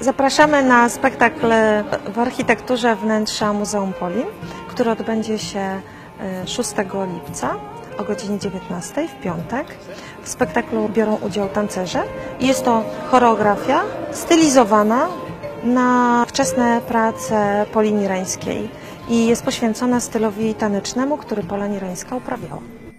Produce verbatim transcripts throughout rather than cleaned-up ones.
Zapraszamy na spektakl w architekturze wnętrza Muzeum Polin, który odbędzie się szóstego lipca o godzinie dziewiętnastej w piątek. W spektaklu biorą udział tancerze i jest to choreografia stylizowana na wczesne prace Polin Irańskiej i jest poświęcona stylowi tanecznemu, który Pola Irańska uprawiała.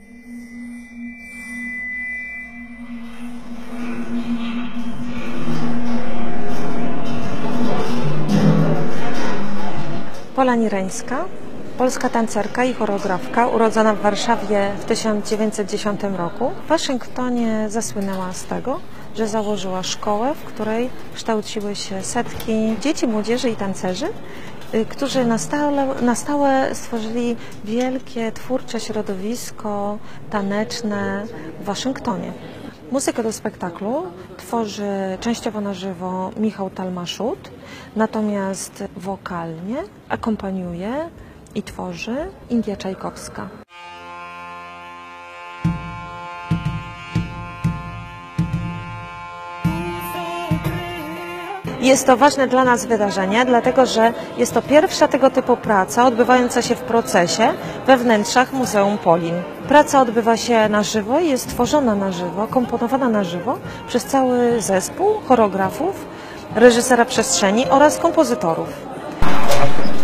Pola Irańska, polska tancerka i choreografka, urodzona w Warszawie w tysiąc dziewięćset dziesiątym roku. W Waszyngtonie zasłynęła z tego, że założyła szkołę, w której kształciły się setki dzieci, młodzieży i tancerzy, którzy na stałe, na stałe stworzyli wielkie, twórcze środowisko taneczne w Waszyngtonie. Muzykę do spektaklu tworzy częściowo na żywo Michał Talmaszut, natomiast wokalnie akompaniuje i tworzy India Czajkowska. Jest to ważne dla nas wydarzenie, dlatego że jest to pierwsza tego typu praca odbywająca się w procesie we wnętrzach Muzeum Polin. Praca odbywa się na żywo i jest tworzona na żywo, komponowana na żywo przez cały zespół choreografów, reżysera przestrzeni oraz kompozytorów.